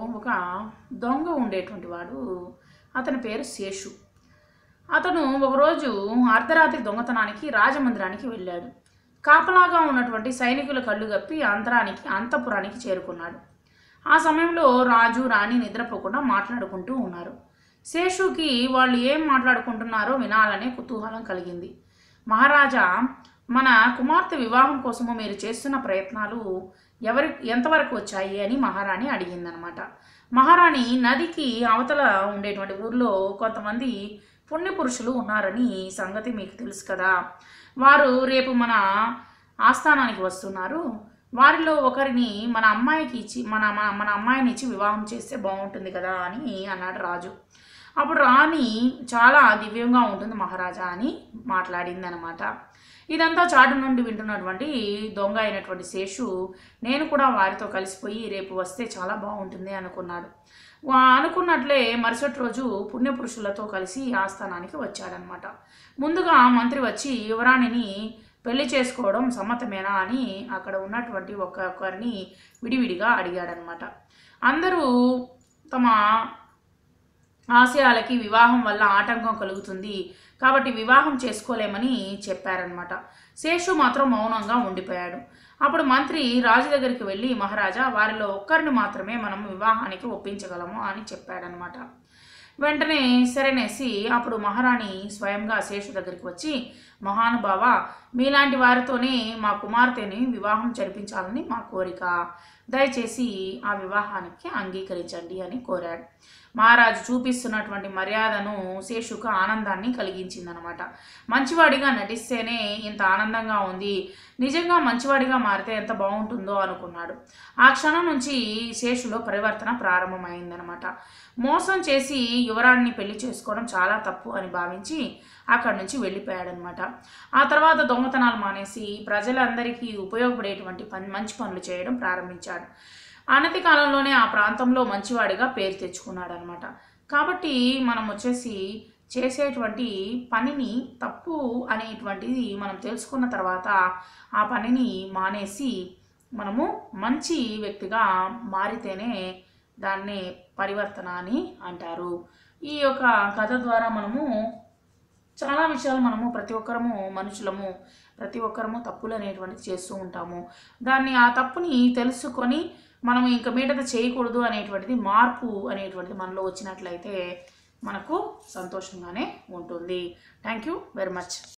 ఒక దొంగ ఉండేటువంటి వాడు. అతని పేరు శేషు. అతను ఒకరోజు అర్ధరాత్రి దొంగతనానికి రాజమందిరానికి వెళ్ళాడు. కాపలాగా ఉన్నటువంటి సైనికుల కళ్ళు గప్పి అంతఃపురానికి చేరుకున్నాడు. ఆ సమయంలో రాజు రాణి నిద్రపోకుండా మాట్లాడుకుంటూ ఉన్నారు. శేషుకి వాళ్ళు ఏం మాట్లాడుకుంటున్నారో వినాలనే కుతూహలం కలిగింది. మహారాజా, మన కుమార్తె వివాహం కోసము మీరు చేస్తున్న ప్రయత్నాలు ఎంతవరకు వచ్చాయి అని మహారాణి అడిగిందనమాట. మహారాణి, నదికి అవతల ఉండేటువంటి ఊర్లో కొంతమంది పుణ్యపురుషులు ఉన్నారని సంగతి మీకు తెలుసు కదా. వారు రేపు మన ఆస్థానానికి వస్తున్నారు. వారిలో ఒకరిని మన అమ్మాయికి ఇచ్చి మన అమ్మాయిని ఇచ్చి వివాహం చేస్తే బాగుంటుంది కదా అని అన్నాడు రాజు. అప్పుడు రాణి చాలా దివ్యంగా ఉంటుంది మహారాజా అని మాట్లాడింది అనమాట. ఇదంతా చాటు నుండి వింటున్నటువంటి దొంగ అయినటువంటి శేషు, నేను కూడా వారితో కలిసిపోయి రేపు వస్తే చాలా బాగుంటుంది అనుకున్నాడు. అనుకున్నట్లే మరుసటి రోజు పుణ్యపురుషులతో కలిసి ఆస్థానానికి వచ్చాడనమాట. ముందుగా మంత్రి వచ్చి యువరాణిని పెళ్లి చేసుకోవడం సమ్మతమేనా అని అక్కడ ఉన్నటువంటి ఒక్కొక్కరిని విడివిడిగా అడిగాడనమాట. అందరూ తమ ఆశయాలకి వివాహం వల్ల ఆటంకం కలుగుతుంది కాబట్టి వివాహం చేసుకోలేమని చెప్పారనమాట. శేషు మాత్రం మౌనంగా ఉండిపోయాడు. అప్పుడు మంత్రి రాజు దగ్గరికి వెళ్ళి, మహారాజా, వారిలో ఒక్కరిని మాత్రమే మనం వివాహానికి ఒప్పించగలము అని చెప్పాడనమాట. వెంటనే సరేనేసి అప్పుడు మహారాణి స్వయంగా శేషు దగ్గరికి వచ్చి, మహానుభావ, మీలాంటి వారితోనే మా కుమార్తెని వివాహం జరిపించాలని మా కోరిక. దయచేసి ఆ వివాహానికి అంగీకరించండి అని కోరాడు. మహారాజు చూపిస్తున్నటువంటి మర్యాదను శేషుకు ఆనందాన్ని కలిగించిందనమాట. మంచివాడిగా నటిస్తేనే ఇంత ఆనందంగా ఉంది, నిజంగా మంచివాడిగా మారితే ఎంత బాగుంటుందో అనుకున్నాడు. ఆ క్షణం నుంచి శేషులో పరివర్తన ప్రారంభమైందనమాట. మోసం చేసి యువరాణిని పెళ్లి చేసుకోవడం చాలా తప్పు అని భావించి అక్కడి నుంచి వెళ్ళిపోయాడనమాట. ఆ తర్వాత దొంగతనాలు మానేసి ప్రజలందరికీ ఉపయోగపడేటువంటి మంచి పనులు చేయడం ప్రారంభించాడు. అనతి కాలంలోనే ఆ ప్రాంతంలో మంచివాడిగా పేరు తెచ్చుకున్నాడు అనమాట. కాబట్టి మనం చేసేటువంటి పనిని తప్పు అనేటువంటిది మనం తెలుసుకున్న తర్వాత ఆ పనిని మానేసి మనము మంచి వ్యక్తిగా మారితేనే దాన్ని పరివర్తన అని అంటారు. ఈ యొక్క కథ ద్వారా మనము చాలా విషయాలు ప్రతి ఒక్కరము మనుషులము, ప్రతి ఒక్కరము తప్పులు అనేటువంటిది చేస్తూ ఉంటాము. ఆ తప్పుని తెలుసుకొని మనం ఇంక మీదట చేయకూడదు అనేటువంటిది, మార్పు అనేటువంటిది మనలో వచ్చినట్లయితే మనకు సంతోషంగానే ఉంటుంది. Thank you very much.